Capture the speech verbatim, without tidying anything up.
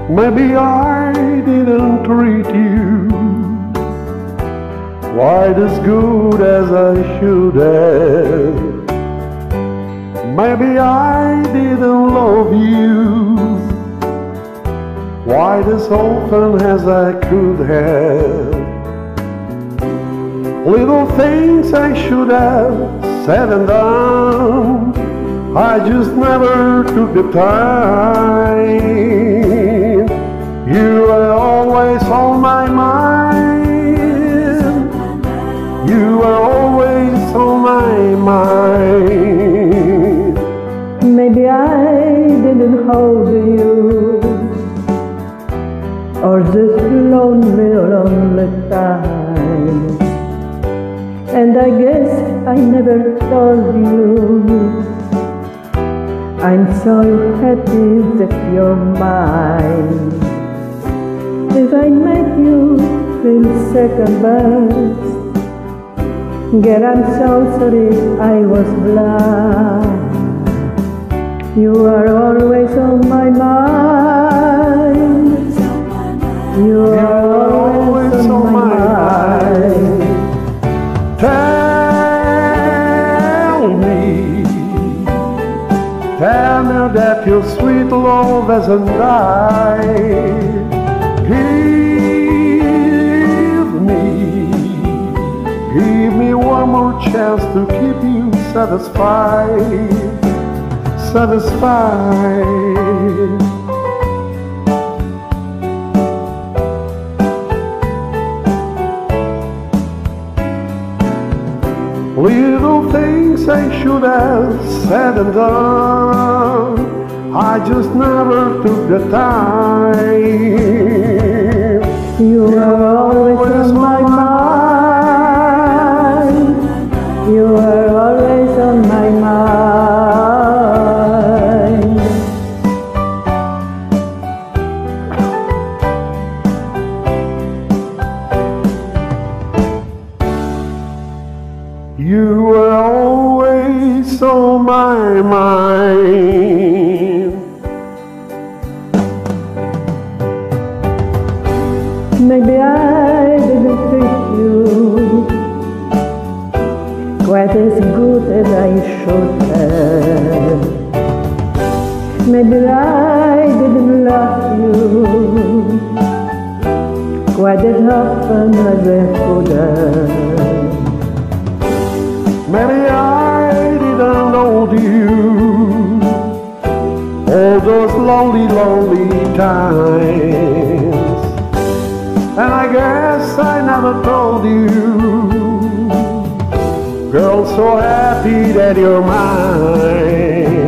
Maybe I didn't treat you quite as good as I should have. Maybe I didn't love you quite as often as I could have. Little things I should have said and done, I just never took the time. You were always on my mind. You were always on my mind. Maybe I didn't hold you, or this lonely, lonely time. And I guess I never told you I'm so happy that you're mine. If I make you feel second best, girl, I'm so sorry I was blind. You are always on my mind. You are always on my mind. Tell me, tell me that your sweet love hasn't died. Give me, give me one more chance to keep you satisfied, satisfied. Little things I should have said and done, I just never took the time. You are always on my mind. You are always on my mind. You were always on my mind. Maybe I didn't treat you quite as good as I should have. Maybe I didn't love you quite as often as I could have. Maybe I didn't hold you all those lonely, lonely times. And I guess I never told you, girl, so happy that you're mine.